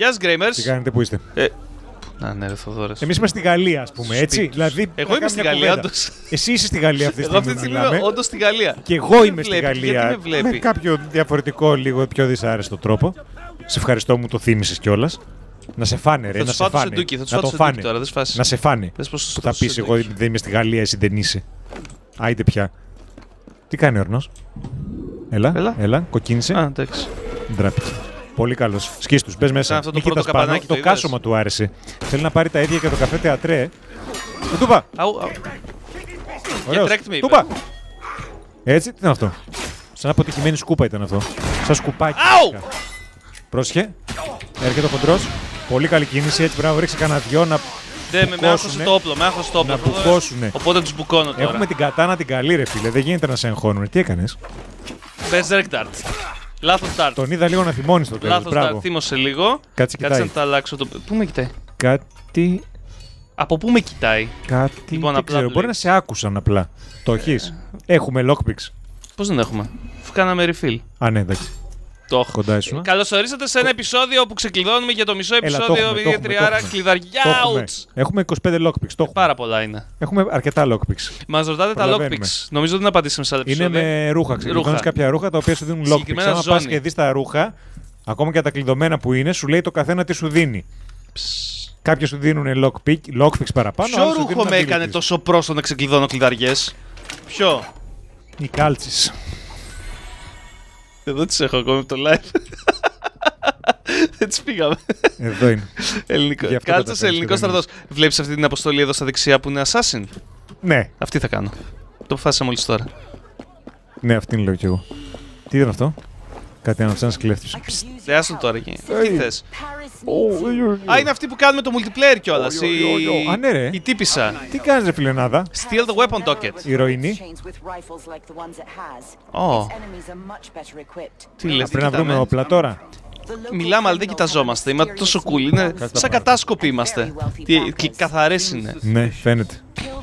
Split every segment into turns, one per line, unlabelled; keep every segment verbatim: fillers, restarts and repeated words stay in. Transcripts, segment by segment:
Γεια σας, Γκρέιμερς.
Τι κάνετε, πού είστε?
Ε, να, ναι, ρε Θοδόρες.
Εμείς είμαστε στη Γαλλία, ας πούμε, έτσι.
Σπίτι.
Δηλαδή,
εγώ είμαι στη Γαλλία, όντως.
Εσύ είσαι στη Γαλλία αυτή τη
Εγώ
στιγμή.
αυτή τη στιγμή είμαι όντως στη Γαλλία.
Και εγώ είμαι
με
στη
βλέπει,
Γαλλία.
γιατί με βλέπει?
Με κάποιο διαφορετικό, λίγο πιο δυσάρεστο τρόπο. Σε ευχαριστώ, μου το θύμισες κιόλας. Να σε φάνε, ρε.
Θα
να
τους
σε
φάω το
φάνε.
σεντούκι, θα τους
να
φάω
το
το
φάνε.
σεντούκι τώρα, δεν σφάσει.
Να σε φάνε.
Δες πώς
Που θα πεις, εγώ δεν είμαι στη Γαλλία, εσύ δεν είσαι. Άιντε πια. Τι κάνει ο Ορνός? Έλα,
Έλα.
έλα, κοκκίνησε.
Α, εντάξει.
Ντράπηκε. Πολύ καλό. Σκίστους, μπες μέσα.
Αυτό το
Μην
πρώτο
κοιτάς πάνω,
καπανάκι
το
το είδες?
κάσωμα του άρεσε. Θέλει να πάρει τα ίδια και το καφέ τεατρέ. Δεν του είπα.
Αου, αου.
Ωραίος.
τρέκτ με είπε.
Του είπα. Έτσι, τι ήταν αυτό? Σαν αποτυχημένη σκούπα ήταν αυτό. Σαν σκουπάκι.
Αου!
Πρόσχε. Έρχεται ο χοντρός. Πολύ καλή κίνηση. Έτσι, μπράβο, ρίξε κανένα δυο να
Δεν με, με άχωσε
μπουκώσουνε.
το όπλο, με άχωσε το όπλο.
Να
Θοδόρε.
μπουκώσουνε.
Οπότε τους μπουκώνω τώρα.
Έχουμε την κατάνα την καλή, ρε φίλε. Δεν γίνεται να σε εγχώνουν. Τι έκανες?
Berserk Dart. Λάθος Dart.
Τον είδα λίγο να θυμώνει στο τέλος.
Λάθος Dart.
Μπράβο.
Θύμωσε λίγο.
Κάτσε,
Κάτσε
κοιτάει.
να τα αλλάξω. Το... Πού με κοιτάει?
Κάτι.
Από πού με κοιτάει?
Κάτι.
Λοιπόν,
δεν
απλά
ξέρω. Μπορεί να
βλέπεις.
σε άκουσαν απλά. Το έχεις? Έχουμε lockpicks.
Πώς δεν έχουμε? Αφού κάναμε refill.
Α, ναι, εντάξει.
Το έχω.
Κοντά ήσουν.
Καλώς ορίσατε σε ένα επεισόδιο που ξεκλειδώνουμε για το μισό
Έλα, το
επεισόδιο
έχουμε,
με
το έχουμε,
τριάρα
το έχουμε.
κλειδαριά.
Το έχουμε.
Ouch.
Έχουμε είκοσι πέντε lockpicks. Το έχουμε.
Πάρα πολλά είναι.
Έχουμε αρκετά lockpicks.
Μας ρωτάτε τα
Προλαβαίνουμε.
lockpicks. Νομίζω δεν απαντήσαμε σε άλλα
Είναι
επεισόδια.
με ρούχα. Ξεκλειδώνεις
Ρούχα.
κάποια ρούχα τα οποία σου δίνουν lockpicks.
Συγκεκριμένα
Άμα πας
ζώνη.
και δεις τα ρούχα, ακόμα και τα κλειδωμένα που είναι, σου λέει το καθένα τι σου δίνει. Κάποιοι σου δίνουν lockpick, lockpicks παραπάνω.
Ποιο
άλλοι σου
ρούχο
δίνουν
με έκανε
abilities.
τόσο πρόσω να ξεκλειδώνω κλειδαριές? Ποιο?
Οι κάλτσες.
Εδώ τις έχω ακόμη από το live. Δεν τις πήγαμε.
Εδώ είναι.
Ελληνικό.
Γι' αυτό
Κάτσε
καταφέρνεις
σε ελληνικό
και δεν
στρατός. Βλέπεις αυτή την αποστολή εδώ στα δεξιά που είναι Assassin?
Ναι,
Αυτή θα κάνω. Το αποφάσισα μόλις τώρα.
ναι, αυτήν λέω κι εγώ. Τι ήταν αυτό? Κάτι άναψε ένας κλέφτης.
Δεν άσουν τώρα εκεί. Τι θες?
Oh,
Α, είναι αυτή που κάνουμε το multiplayer κιόλας. Η...
Α, ναι, ρε.
Η τύπισσα.
Τι κάνεις, ρε φιλενάδα?
Steal the weapon docket.
Ηρωίνη.
Ω, τι λες, τι
Πρέπει να βρούμε
κοιτάμε?
όπλα τώρα.
Μιλάμε, αλλά δεν κοιταζόμαστε. Είμαστε τόσο cool. Είναι σαν κατάσκοποι είμαστε. Τι, και καθαρές είναι.
Ναι, φαίνεται.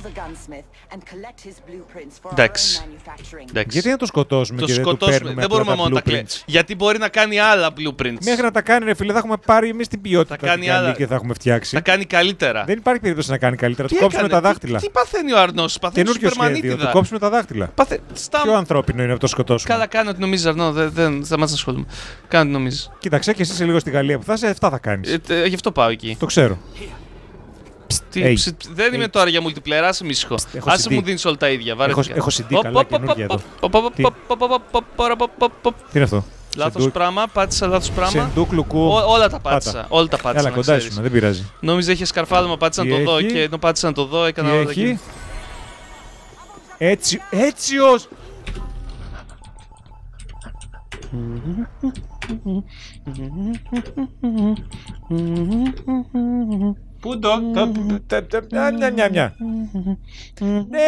Εντάξει. Εντάξει.
Γιατί να το σκοτώσουμε
Το
και δεν του
σκοτώσουμε.
παίρνουμε
Δεν μπορούμε
απλά
μόνο τα
τα
κλε...
blueprints?
Γιατί μπορεί να κάνει άλλα blueprints.
Μέχρι να τα κάνει, ρε φίλε, θα έχουμε πάρει εμείς την ποιότητα
Θα κάνει
την καλή
άλλα.
και θα έχουμε φτιάξει.
Θα κάνει καλύτερα.
Δεν υπάρχει περίπτωση να κάνει καλύτερα.
Τι
Του κόψουμε
έκανε?
τα δάχτυλα.
Τι, τι παθαίνει ο Αρνός? Παθαίνει
Καινούριο
σούπερ
σχέδιο. Του
μανίτιδα.
κόψουμε τα δάχτυλα.
Πάθε... Στα...
Πιο ανθρώπινο είναι να το σκοτώσουμε.
Καλά κάνει ό,τι νομίζεις, Αρνό. Δεν, δεν σταμάτησε να ασχολούμαι. Κάνε ό,τι νομίζεις.
Κοίταξε και εσύ είσαι λίγο στη Γαλλία που θα είσαι, αυτά θα κάνει.
Ε, τε- γι' αυτό πάω εκεί.
Το ξέρω.
Τι,
Hey.
ψ, δεν είμαι
Hey.
τώρα για multiplayer, άσε με ήσυχο.
έχω
Άσε
σι ντι.
μου δίνεις όλα τα ίδια. Βαρέθηκα.
έχω σι ντι καλά, καινούργια εδώ. Τι? Τι είναι αυτό?
Λάθος
Σεντούκ.
πράγμα, πάτησα λάθος πράγμα.
Σεντούκ λουκού.
Ό- Όλα τα πάτησα. Όλα τα πάτησα.
Έλα
να
κοντά
ξέρεις.
σου, δεν πειράζει.
Νόμιζα είχε σκαρφάλωμα, πάτησα να
Τι
το δω
έχει?
και ενώ πάτησα να το δω έκανα
Τι
όλα τα
έχει?
εκεί.
Έτσι, έτσι ως...
Πού το?
Τα- τα- τα- Μια, μια, μια. Ναι!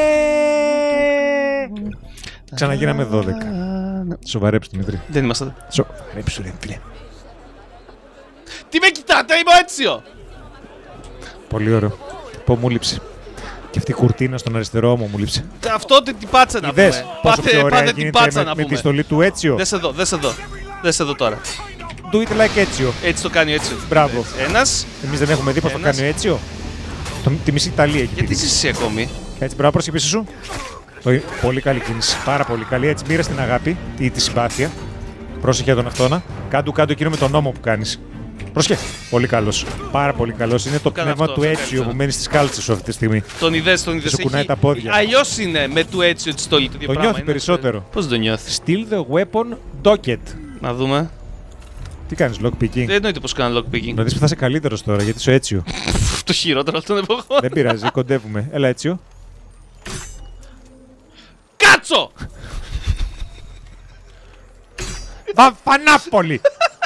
Ξαναγίναμε δώδεκα. Σοβαρέψου, Δημήτρη.
Δεν είμαστε.
Σοβαρέψου, ρε φίλε.
Τι με κοιτάτε, είμαι ο Έτσιο!
Πολύ ωραίο. Πω μου λείψε. Και αυτή η κουρτίνα στον αριστερό μου μου λείψε.
Αυτό την πάτσα να
Είδες
πούμε.
πόσο πιο
Πάτε,
ωραία
πάτε την
γίνεται
πάτσα
με,
να
με τη
πούμε.
στολή του Έτσιο.
Δες εδώ, δες εδώ. Δες εδώ τώρα.
Do it like Έτσιο.
Έτσι το κάνει ο Έτσιο.
Μπράβο.
Ένας.
Εμείς δεν έχουμε δει πώς το
Ένας.
κάνει ο Έτσιο. Το, τη μισή Ιταλία έχει
Γιατί
δει.
είσαι εσύ ακόμη?
Έτσι, μπράβο, πρόσεχε πίσω σου. Το- Πολύ καλή κίνηση. Πάρα πολύ καλή. Έτσι, μοίρα την αγάπη ή τη συμπάθεια. Πρόσεχε τον αυτόνα. Κάντου κάντου εκείνο με τον νόμο που κάνει. Πρόσεχε. Πολύ καλό. Πάρα πολύ καλό. Είναι το
Κάνα
πνεύμα
αυτό,
του
αυτό
Έτσιο
κάνεις,
που μένει στι κάλτσε σου αυτή τη στιγμή.
Τον είδες, τον είδες.
Σου κουνάει τα πόδια.
Αλλιώς είναι με του Έτσιο τη στολή του. δύο
Το
πράγμα
νιώθει
είναι.
περισσότερο.
Πώς το νιώθει?
Steal the weapon docket.
Να δούμε.
Τι κάνει, lockpicking.
Δεν εννοείται πως κάνω lockpicking.
Να δει που θα είσαι καλύτερο τώρα γιατί είσαι Έτσιο.
Το χειρότερο αυτών των εποχών.
Δεν πειράζει, κοντεύουμε. Έλα, Έτσιο.
Κάτσο!
Βαφανάπολη!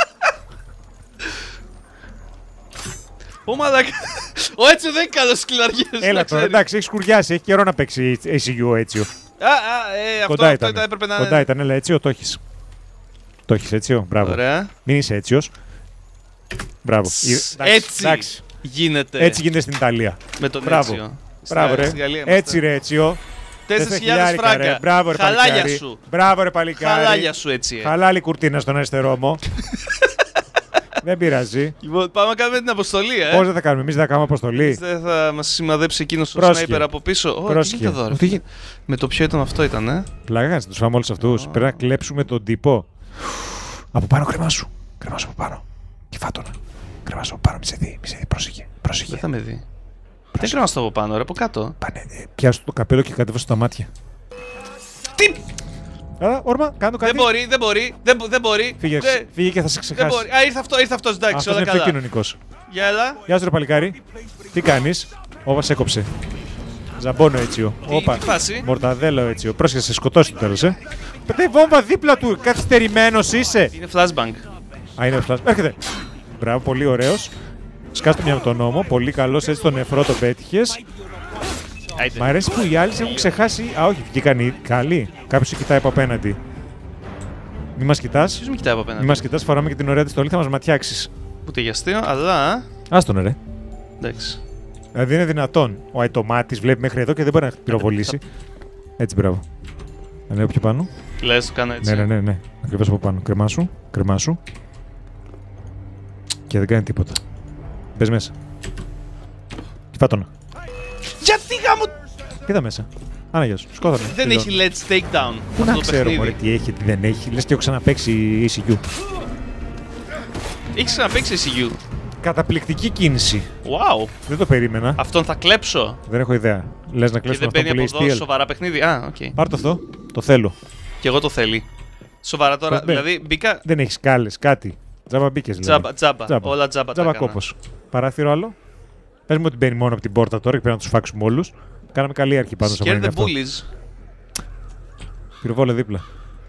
Ω μαλάκα. Ο Έτσιο δεν είναι καλός στις κλειδαριές.
Έλα
να
τώρα,
ξέρεις.
εντάξει, έχει σκουριάσει. Έχει καιρό να παίξει έι σι γιου ο Έτσιο.
Α, α, ε, αυτό,
Κοντά
αυτό
ήταν.
ήταν, έπρεπε να
Κοντά ήταν, έλα, Έτσιο, το έχει. Το έχει, Έτσιο. Μπράβο.
Ωραία.
Μην είσαι Έτσιο. Μπράβο.
Σ,
Εντάξει,
έτσι
εντάξει.
γίνεται
Έτσι γίνεται στην Ιταλία.
με τον
Μπράβο.
Έτσιο.
Μπράβο,
Στα-
ρε.
στη Γαλλία είμαστε.
Έτσι, ρε, Έτσιο.
τέσσερις χιλιάδες
Τέσσερα χιλιάρικα, ρε.
φράγκα.
Μπράβο, ρε,
Χαλάλια
παλικάρι.
σου.
Μπράβο, ρε, παλικάρι.
Χαλάλια σου έτσι. ε.
Χαλάλη κουρτίνα στον αριστερό μου. Δεν πειράζει.
Λοιπόν, πάμε να κάνουμε την αποστολή, ε.
Πώς δεν θα κάνουμε, εμείς δεν θα κάνουμε αποστολή.
Δεν θα μας σημαδέψει εκείνος το
Πρόσχε.
σνάιπερ από πίσω. Ω, τι
Πρόσχε.
γίνεται εδώ, ρε.
Τι γίνεται?
Με το ποιο ήταν αυτό ήταν, ε.
Πλάκα κάνεις, τους φάμε όλους αυτούς. Πρέπει να κλέψουμε τον τύπο. Από πάνω κρεμάσου. Κρεμάσου από πάνω. Κυφάτονα. Κρεμάσου από πάνω, μη σε δει, μη σε δει. Πρόσεχε, πρόσεχε.
Δεν θα με δει. Δεν ξέρω να στο από πάνω, ρε, από κάτω.
Πάνε, ε, πιάσου το καπέλο και κατέβασε τα μάτια.
Τι!
Άρα, όρμα, κάνω κάτι.
Δεν μπορεί, δεν μπορεί, δεν, μπο- δεν μπορεί.
Φύγε,
Δεν,
φύγε και θα σε
δεν
ξεχάσει.
μπορεί. Α, ήρθε αυτό, ήρθε αυτός, εντάξει,
Αυτός
όλα
είναι πιο
καλά.
κοινωνικός.
Για έλα.
Γεια σου ρε παλικάρι. Τι κάνεις? Όπα σε έκοψε. Ζαμπόνο έτσιο.
Τι-
Όπα.
τι φάση?
Μορταδέλο έτσιο. Πρόσεχε, σε σκοτώσει το τέλος, ε. Πετάει βόμβα δίπλα του. Καθυστερημένος είσαι.
Είναι flashbang.
Α, είναι φλάσ. Έρχεται. Μπράβο, πολύ ωραίος. Σκάστε μια με τον νόμο. Πολύ καλός, έτσι τον νεφρό το πέτυχες.
Άιντε.
Μ' αρέσει που οι άλλοι σε έχουν ξεχάσει. Α, όχι, βγήκαν οι καλοί. Κάποιος σε κοιτάει από απέναντι. Μη μας κοιτάς.
Ποιος με κοιτάει από
Μη
απέναντι.
μας κοιτάς, φοράμε και την ωραία τη στολή, θα μας ματιάξεις.
Ούτε για αστείο, αλλά.
Άστον ρε.
Εντάξει.
Δηλαδή είναι δυνατόν. Ο αιτομάτης βλέπει μέχρι εδώ και δεν μπορεί να πυροβολήσει. Έτσι, μπράβο. Ανέβω πιο πάνω.
Λες, το κάνω έτσι.
Ναι, ναι, ναι, ναι. Ακριβώς από πάνω. Κρεμάσου, κρεμάσου. Και δεν κάνει τίποτα. Μπες μέσα. Κυπάτονα.
Γιατί γάμο.
Κοίτα μέσα. Άνα, γεια σου. Σκότανε.
Δεν έχει let's take down.
Πού
αυτό
να
το
ξέρω
παιχνίδι.
μωρέ, τι έχει, τι δεν έχει. Λες και έχω ξαναπαίξει ι σι γιου.
Έχεις ξαναπαίξει σι γιου.
Καταπληκτική κίνηση.
Wow.
Δεν το περίμενα.
Αυτόν θα κλέψω.
Δεν έχω ιδέα. Λες να
Και
κλέψουμε
δεν
αυτό που
μπαίνει
λέει
από εδώ
στυλ.
σοβαρά παιχνίδι. Α, οκ.
Πάρ' το αυτό. Το θέλω.
Και εγώ το θέλει. Σοβαρά τώρα.
Ναι.
Δηλαδή μπήκα.
Δεν έχει κάλες, κάτι. Τζάμπα μπήκες δηλαδή.
Τζάμπα, τζάμπα. Όλα τζάμπα. τα
Τζάμπα
έκανα.
κόπος. Παράθυρο άλλο. Πες μου ότι μπαίνει μόνο από την πόρτα τώρα και πρέπει να τους φάξουμε όλους. Κάναμε καλή αρχή πάντως. άμα
Scare
είναι
the
αυτό.
bullies.
Πυροβόλε δίπλα.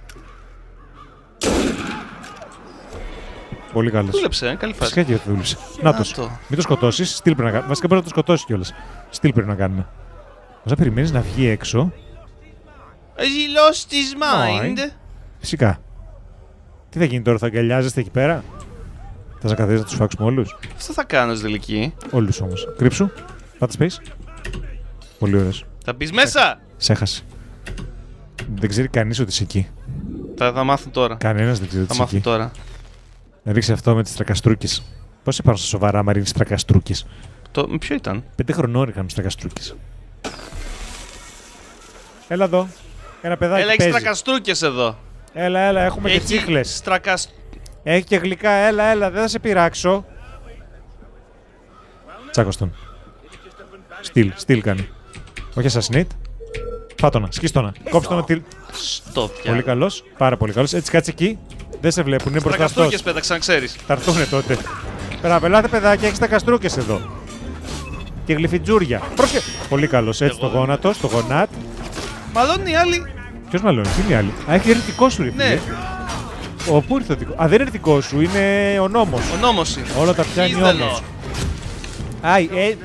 Πολύ καλός.
Δούλεψε, ε, καλή φάση.
Φυσικά και δούλεψε. Νάτος.
το.
Μην το σκοτώσεις. Στυλ πρέπει να κάνουμε. Βασικά μπορεί να το σκοτώσεις κιόλας. Στυλ πρέπει να κάνουμε. Όσα περιμένεις να βγει έξω.
Has he lost his mind?
Φυσικά. Τι θα γίνει τώρα, θα αγκαλιάζεστε εκεί πέρα. Θα σας καθίσετε να τους φάξουμε όλους.
Αυτό θα κάνω στην τελική.
Όλους όμως. Κρύψου. Πάτε space. Πολύ ωραίος.
Θα μπει μέσα!
Σε έχασε. Δεν ξέρει κανείς ότι είσαι εκεί.
Θα, θα μάθουν τώρα.
Κανένας δεν ξέρει ότι
Θα
είσαι
μάθουν
εκεί.
τώρα.
Να ρίξει αυτό με τις τρακαστρούκες. Πώς είπαν στα σοβαρά, άμα ρίχνεις τρακαστρούκες.
Το, με ποιο ήταν?
Πέντε χρονών είχαν τους τρακαστρούκες. Έλα εδώ. Ένα παιδάκι
Έλα, έχεις
παίζει.
τρακαστρούκες εδώ.
Έλα, έλα, έχουμε και
Έχει
τσίχλες.
Στρακασ...
Έχει και γλυκά, έλα, έλα, δεν θα σε πειράξω. Τσάκος τον. Στυλ, στυλ κάνει. Όχι assassinate. Φάτονα, σκίστονα. Κόψε τον ότι.
Στο πια.
Πολύ καλός, πάρα πολύ καλός. Έτσι κάτσε εκεί. Δεν σε βλέπουν, είναι μπροστά αυτός.
Τρακαστρούκες πέταξαν, ξέρεις.
Θα έρθουνε τότε. Περαβελάτε παιδάκια, έχεις τα καστρούκες εδώ. Και γλυφιτζούρια. Πρόσχε. Πολύ καλός, έτσι το
Εγώ.
γόνατο, το γονάτ.
Μάλλον οι άλλοι.
Ποιος μάλλον, τι είναι οι άλλοι. Α, έχει έρθει δικό σου, ρε
Ναι,
φίλε. Ο, πού ήρθε το δικό. Α, δεν είναι δικό σου, είναι ο νόμος.
ο νόμος είναι.
Όλα τα πιάνει
Είδελο.
όμως. Άι, ε,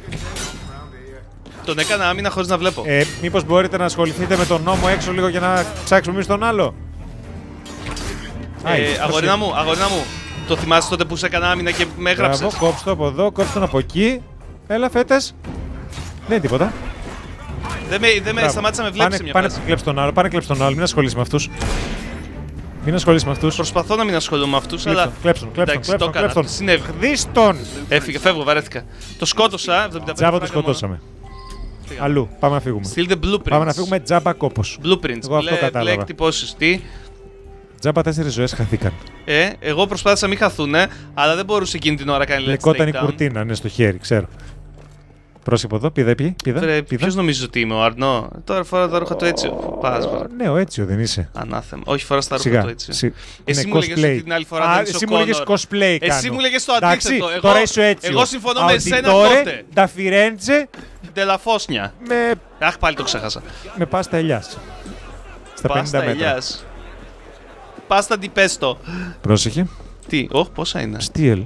Τον έκανα άμυνα χωρίς να βλέπω.
ε, μήπως μπορείτε να ασχοληθείτε με τον νόμο έξω λίγο για να ψάξουμε εμείς τον άλλο. Άι,
Ε, αγορίνα μου, αγορίνα μου. Το θυμάσαι τότε που σε έκανα άμυνα και με έγραψες?
Μπράβο, κόψτε το από εδώ, κόψτε τον από εκεί. Έλα, φέτες. Δεν είναι τίποτα.
Δεν με, δεν με
Μπράβο.
σταμάτησα να με
Πάνε,
βλέπεις σε μια
πάνε
φάση.
κλέψει τον άλλο, πάνε κλέψει τον άλλο. Μην ασχολείσαι με αυτούς. Μην ασχολείσαι με αυτούς.
Προσπαθώ να μην ασχολούμαι με αυτούς, αλλά.
Κλέψον, κλέψον,
Εντάξει, το
κλέψον,
έκανα.
κλέψον.
Συνέβη.
Δεις τον!
Έφυγε, φεύγω, βαρέθηκα. Το σκότωσα. εβδομήντα πέντε
Τζάμπα το
φράγκα μόνο.
σκοτώσαμε.
Φύγαμε.
Αλλού, πάμε να φύγουμε.
Στείλτε blueprints.
Πάμε να φύγουμε τζάμπα κόπος.
Blueprints.
Εγώ αυτό
Μπλε, μπλε
κατάλαβα.
εκτυπώσεις. Τι.
Τζάμπα τέσσερις ζωές χαθήκαν.
Ε, εγώ προσπάθησα να μην χαθούνε, αλλά δεν μπορούσε εκείνη την ώρα να κάνει let's
Λεκόταν
take
η
down.
κουρτίνα, ναι, στο χέρι, ξέρω. Πρόσεχε από εδώ, πήδα, πήδα, πήδα.
Ρε,
πήδα.
ποιος νομίζεις ότι είμαι, ο Αρνό? Τώρα φορά τα ρούχα του έτσι. Πας, βρε.
Ναι, ο Έτσιο δεν είσαι.
Ανάθεμα. Όχι, φοράς τα ρούχα
Σιγά.
του έτσι.
Σι-
Εσύ
είναι
μου έλεγες
cosplay.
ότι την άλλη φορά
Α,
δεν είσαι
εσύ
ο
μου έλεγες
Connor.
cosplay κάνω.
Εσύ μου έλεγες το
Εντάξει,
αντίθετο. Εγώ,
τώρα είσαι ο Έτσιο.
εγώ συμφωνώ με εσένα
Αουδιτόρε,
τότε.
Da Firenze,
Ντελαφόσνια.
με,
Αχ, πάλι το ξέχασα.
με πάστα ελιάς. Στα
Πάστα
πενήντα μέτρα.
ελιάς. Πάστα ντιπέστο.
Πρόσεχε.
Τι, όχ, πόσα είναι.
Στυλ.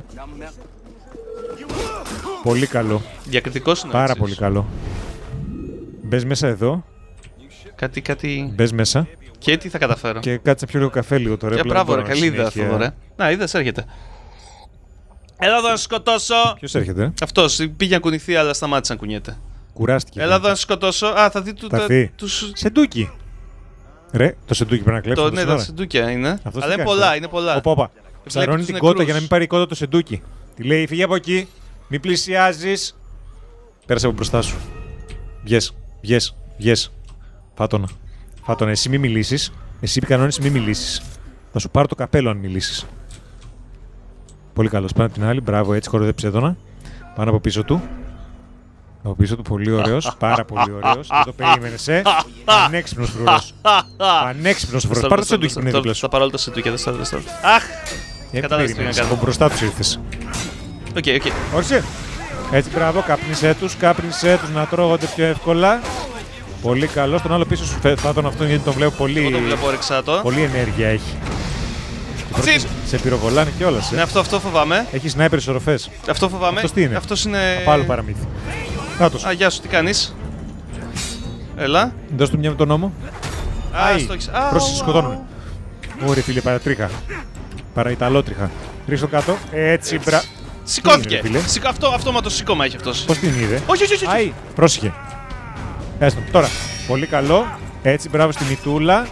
Πολύ καλό.
Διακριτικός είναι ο
Πάρα
Έτσιος.
πολύ καλό. Μπες μέσα εδώ.
Κάτι, κάτι.
Μπες μέσα.
Και τι θα καταφέρω.
Και κάτσε να πιω λίγο καφέ λίγο τώρα.
Για
πλέον
μπράβο, ρε,
μπορώ
καλή ιδέα
συνέχεια.
αυτό, ρε. Να, είδες, έρχεται. Έλα εδώ να σε σκοτώσω.
Ποιος έρχεται, ε?
Αυτός πήγε να κουνηθεί, αλλά σταμάτησε να κουνιέται.
Κουράστηκε.
Έλα εδώ να σε σκοτώσω. Α, θα δει του.
Θα
τα-
δει.
τους-
Σεντούκι. Ρε, το σεντούκι πρέπει να κλέψουμε.
Το, ναι, τα σεντούκια είναι.
Αυτός τι
Αλλά είναι
κάνει
πολλά,
τώρα?
είναι πολλά.
Οπα, οπα. Ψαρώνει την κότα για να μην πάρει η κότα το σεντούκι. Τη λέει: φύγε από εκεί, μην πλησιάζεις. Πέρασε από μπροστά σου. Βγες, βγες, βγες. Φάτονα. Φάτονα, εσύ μη μιλήσεις. Εσύ κανόνες μη μιλήσεις. Θα σου πάρω το καπέλο αν μιλήσεις. Πολύ καλός. Πάνω από την άλλη. Μπράβο, έτσι κοροϊδέψε έντονα. Πάνω από πίσω του. Από πίσω του, πολύ ωραίος. Πάρα πολύ ωραίος. Δεν το περίμενες, ε. Πανέξυπνος φρουρός. Πανέξυπνος φρουρός. Πάρε το σεντούκι που είναι δίπλα σου.
Θα πάρω όλο το σεντούκι. Αχ!
Κατάλαβες τι να κάνω. Από μπροστά τους ήρθες.
Οκ, οκ.
Όχι. Έτσι, μπράβο, κάπνισέ τους, κάπνισέ τους να τρώγονται πιο εύκολα. Πολύ καλό. Τον άλλο πίσω σου θα τον αυτόν γιατί τον βλέπω πολύ.
Εγώ τον βλέπω ρεξάτο.
Πολύ ενέργεια έχει. Σε πυροβολάνε κιόλας. Ε.
Ναι, αυτό, αυτό φοβάμαι.
Έχει σνάιπερ οροφές.
Αυτό φοβάμαι.
Αυτός τι είναι.
Αυτός είναι.
Από άλλο παραμύθι. Κάτω.
Α, γεια σου, τι κάνεις. Έλα.
Δώσ' του μια με τον νόμο.
Α, στο έχεις.
Πρόσεχε, σκοτώνουμε. Ωραία, φίλε, παρατρίχα. Παραϊταλότριχα. Ρίξω κάτω. Έτσι, μπρα.
Σηκώθηκε. Σηκώ, αυτό, αυτόματο σήκωμα έχει αυτός.
Πώς την είδε.
Όχι, όχι, όχι.
Άι, πρόσεχε. Έστω. Τώρα. Πολύ καλό. Έτσι, μπράβο στη μητούλα.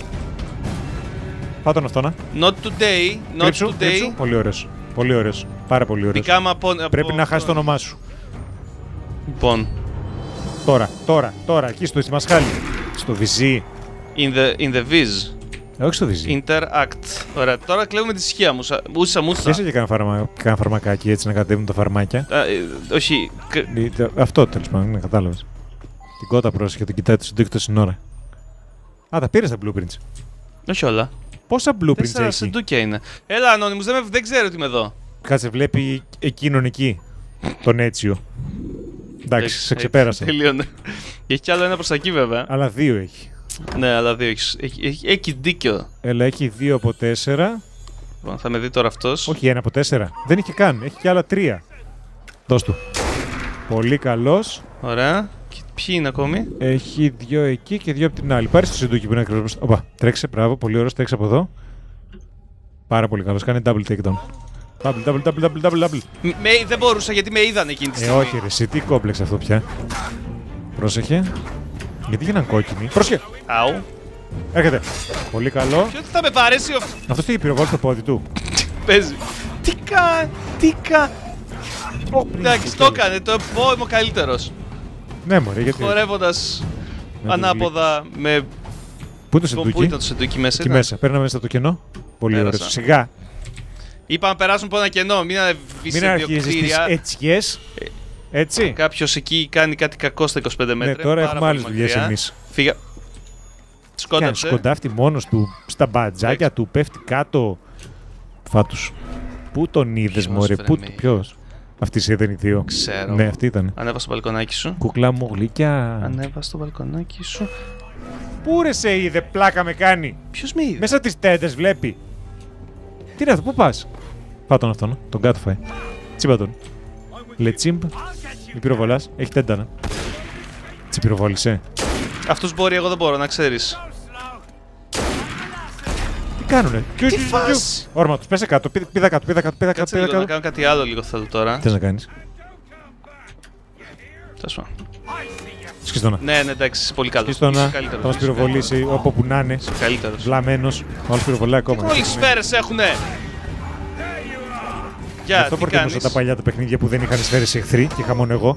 Πάω τον αυτόνα.
Not today. Not
Κρύψου,
today.
Κρύψου. Πολύ ωραίος. Πολύ ωραίος. Πάρα πολύ ωραίος.
Από,
Πρέπει
από...
να χάσει το όνομά σου.
Λοιπόν.
Τώρα, τώρα, τώρα. Εκεί στο μασχάλι. Στο βυζί.
In the, in the viz.
Ε, όχι στο βυζί.
Interact. Ωραία, τώρα κλέβουμε τη ησυχία μου. Μούσα, μούσα.
Πιάσε και κάνα, φαρμα... κάνα φαρμακάκι έτσι να κατέβουν τα φαρμάκια.
Α, ε, όχι.
Αυτό τέλος πάντων, ναι, κατάλαβες. Την κότα πρόσεχε, τον κοιτάει το συντούκι τόση ώρα. Α, τα πήρες τα blueprints.
Όχι όλα.
Πόσα blueprints
Τέσσερα
έχει.
συντούκια είναι. Έλα, Anonymous, δεν, δεν ξέρω ότι είμαι εδώ.
Κάτσε, βλέπει εκείνον εκεί. Τον Έτσιο. Εντάξει, σε ξεπέρασα.
Τελείωνε. Έχει κι άλλο ένα προς τα εκεί βέβαια.
Αλλά δύο έχει.
Ναι, αλλά δύο έχει. Έχει, έχει, έχει δίκιο.
Έλα, έχει δύο από τέσσερα.
Λοιπόν, θα με δει τώρα αυτός.
Όχι, ένα από τέσσερα. Δεν έχει καν. Έχει κι άλλα τρία. Δώσ' του. Πολύ καλός.
Ωραία. Και ποιοι είναι ακόμη.
Έχει δύο εκεί και δύο από την άλλη. Πάρε το συντούκι που είναι ακριβώς. Οπα, τρέξε, μπράβο. Πολύ ωραίος, τρέξε από εδώ. Πάρα πολύ καλός. Κάνει double takedown. Double, double, double, double, double, double.
Με, δεν μπορούσα γιατί με είδαν εκείνη τη στιγμή.
Ε, όχι, ρε, εσύ, τι κόμπλεξ αυτό πια. Πρόσεχε. Γιατί γίναν κόκκινοι. Πρόσεχε.
Αου.
Έρχεται. Πολύ καλό.
Ποιο θα με παρέσει ο.
Αυτό τι πυροβόλησε το πόδι του.
Παίζει. Τι κάνει, τι κάνει. Εντάξει, το έκανε. Το πω, είμαι ο καλύτερος.
Ναι, μωρέ, γιατί.
Χορεύοντας ανάποδα με.
Πού είναι το σεντούκι.
Πού ήταν το σεντούκι μέσα.
Εκεί μέσα. Παίρναμε μέσα το κενό. Πολύ ωραίο. Σιγά.
Είπα να περάσουν από ένα κενό, μην ανεβείς σε
διοκτήρια. Έτσι. Έτσι.
Κάποιος εκεί κάνει κάτι κακό στα είκοσι πέντε μέτρα.
Ναι, τώρα έχουμε άλλες δουλειές εμείς.
Φύγα. Σκόνταψε.
Σκοντάφτει μόνος του στα μπατζάκια του, πέφτει κάτω. Φάτους. Πού τον είδες, μωρέ, πού, ποιος. Αυτή σε είδαν οι δύο.
Ξέρω.
Ναι, αυτή ήταν.
Ανέβα στο μπαλκονάκι σου.
Κουκλά μου γλυκιά.
Ανέβα στο μπαλκονάκι σου.
Πού ρε σε είδε, πλάκα με κάνει.
Ποιος με είδε.
Μέσα τις τέντες βλέπει. Τι είναι αυτό, πού πας. Φά τον αυτόν, τον κάτω φάει. Τσίμπα τον. Λετσίμπ. Μη πυροβολάς, έχει τέντανα. Τσι πυροβόλησε.
Αυτός μπορεί, εγώ δεν μπορώ, να ξέρεις.
Τι κάνουνε.
Τι φας.
Όρμα τους, πέσε κάτω, πήδα κάτω, πήδα κάτω, πήδα κάτω.
Κάτσε λίγο, να κάνω κάτι άλλο λίγο θέλω τώρα.
Τι να κάνεις.
Τέλος πάντων.
Σκιστώνα.
Ναι, ναι, εντάξει, πολύ καλό.
Σκιστώνα, θα μας πυροβολήσει όπου που να είναι.
Καλύτερος.
Βλαμμένος, ο άλλος πυροβολάει ακόμα.
Όλες σφαίρες έχουνε.
Γι' αυτό προτιμούσα τα παλιά τα παιχνίδια που δεν είχαν σφαίρες εχθροί και είχα μόνο εγώ.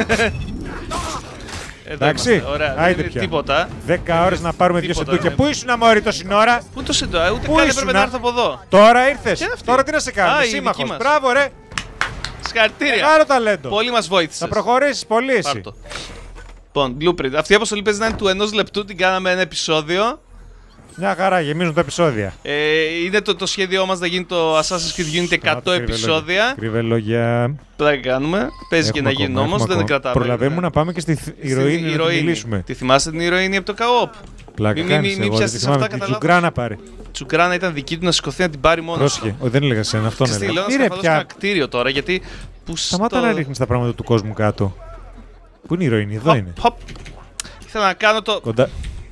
Εντάξει, άιντε πια.
Τίποτα.
Δέκα ώρες να πάρουμε δύο σεντούκια. Πού ήσουν αμόρι τόση ώρα.
Πού το σεντούκια, ούτε καν έπρεπε να έρθω από εδώ.
Τώρα ήρθες. Τώρα τι να σε κάνω,
Α, η
σύμμαχος.
δική μας.
Μπράβο ρε.
Συγχαρητήρια.
Μεγάλο ταλέντο.
Πολύ μας βοήθησες.
Θα προχωρήσεις πολύ εσύ.
Πάρ' το. Λοιπόν, blueprint. Αυτή η αποστολή παίζει να είναι του ενός λεπτού, την κάναμε ένα επεισόδιο.
Μια χαρά, γεμίζουν τα επεισόδια.
Ε, είναι το, το σχέδιό μας να γίνει το Assassin's Creed Unity εκατό επεισόδια.
Κρύβε λόγια.
Πρέπει να κάνουμε. Παίζει και να γίνει όμως, δεν κρατάμε.
Προλαβαίνουμε να πάμε και στη ηρωίνη να την μιλήσουμε.
Τη θυμάστε την ηρωίνη από το Καόπ.
Πλάκα κάνεις, εγώ δεν τη θυμάμαι. Την Τσουγκράνα πάρει.
Τσουγκράνα ήταν δική του να σηκωθεί να την πάρει μόνο.
Πρόσχε, δεν έλεγα σε ένα, αυτόν έλεγα.
Είναι πια ένα κτίριο τώρα γιατί.
Σταμάτα να ρίχνεις τα πράγματα του κόσμου κάτω. Πού είναι η ηρωίνη, εδώ είναι.
Ήθελα να κάνω το.
Κοντά.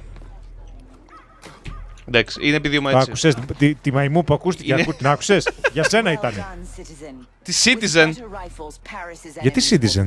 Εντάξει, είναι επειδή μου έτσι.
Άκουσες τη, τη μαϊμού που ακούστηκε, είναι... την άκουσες. Για σένα ήταν.
Τη Citizen.
Γιατί Citizen.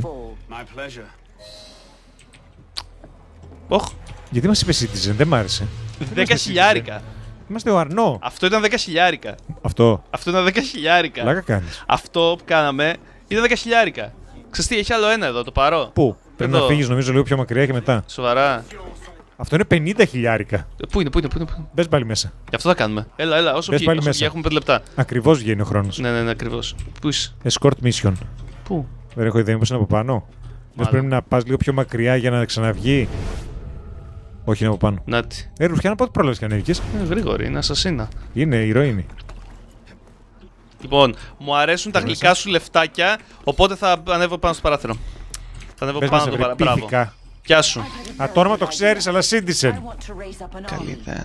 Όχ.
Γιατί μας είπε Citizen, δεν μ' άρεσε.
Δέκα χιλιάρικα.
Είμαστε ο Αρνό.
Αυτό ήταν δέκα χιλιάρικα.
Αυτό.
Αυτό ήταν δέκα χιλιάρικα.
Πλάκα κάνεις.
Αυτό που κάναμε ήταν δέκα χιλιάρικα. Ξέρεις τι, έχει άλλο ένα εδώ, το παρώ.
Πού? Πρέπει
Εδώ.
να φύγεις νομίζω λίγο πιο μακριά και μετά.
Σοβαρά.
Αυτό είναι πενήντα χιλιάρικα.
Ε, Πού είναι, πού είναι, πού είναι. Πού είναι.
Μπες πάλι μέσα.
Γι' αυτό θα κάνουμε. Έλα, έλα, όσο
Μπες
βγει,
πάλι
όσο
μέσα.
βγει, έχουμε πέντε λεπτά.
Ακριβώς βγαίνει ο χρόνος.
Ναι, ναι, ναι, ακριβώς. Πού είσαι,
Escort mission.
πού.
Δεν έχω ιδέα, μήπως είναι από πάνω. Μήπως πρέπει να πας λίγο πιο μακριά για να ξαναβγεί. Όχι, είναι από πάνω.
Νάτι.
Ε, Ρουφιάνα, πότε πρόλαβες και ανέβηκες?
Είναι γρήγορη, είναι ασασίνα.
Είναι ηρωίνη.
Λοιπόν, μου αρέσουν τα
Μέσα.
γλυκά σου λεφτάκια, οπότε θα ανέβω πάνω στο παράθυρο. Θα ανέβω
Πες
πάνω
μας,
στο
βρε,
παράθυρο. Μπράβο.
πίθηκα.
Πιάσου.
Α, το όνομα το ξέρεις, αλλά σύντησε.
Καλή ιδέα.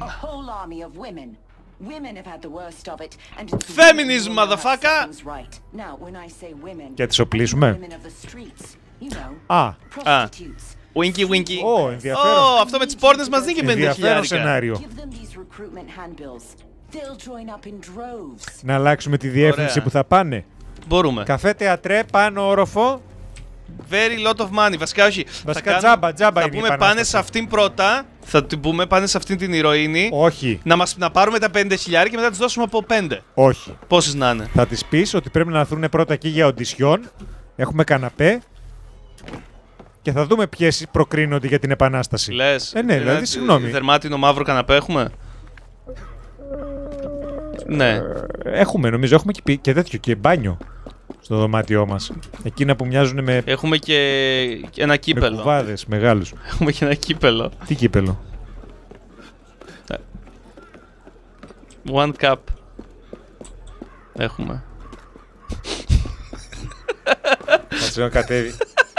Feminism, motherfucker!
Και τις οπλίσουμε. Α,
Α. Winky winky.
Ω, ενδιαφέρον.
Ω, αυτό με τις πόρνες μας δίνει και πέντε
ενδιαφέρον
χιλιάρικα.
σενάριο. Να αλλάξουμε τη διεύθυνση
Ωραία.
που θα πάνε.
Μπορούμε.
Καφέ τεατρέ, πάνω όροφο.
Very lot of money. Βασικά όχι.
Βασικά
θα
τζάμπα, τζάμπα
θα
είναι η
πούμε πάνε
επανάσταση.
σε αυτήν πρώτα. Θα την πούμε πάνε σε αυτήν την ηρωίνη.
Όχι,
Να, μας, να πάρουμε τα πέντε χιλιάρικα και μετά τις δώσουμε από πέντε.
όχι.
Πόσες να είναι.
Θα τις πεις ότι πρέπει να έρθουν πρώτα εκεί για οντισιόν. Έχουμε καναπέ. Και θα δούμε ποιες προκρίνονται για την επανάσταση.
Λες.
Ε, ναι, δηλαδή, συγγνώμη.
Δερμάτινο μαύρο καναπέ έχουμε. Ναι.
Έχουμε, νομίζω, έχουμε και, πι- και τέτοιο και μπάνιο στο δωμάτιό μας. Εκείνα που μοιάζουν με,
Έχουμε και και ένα
με
κύπελο.
κουβάδες μεγάλους.
Έχουμε και ένα κύπελο.
Τι κύπελο?
One cup. Έχουμε.
Θα να κατέβει.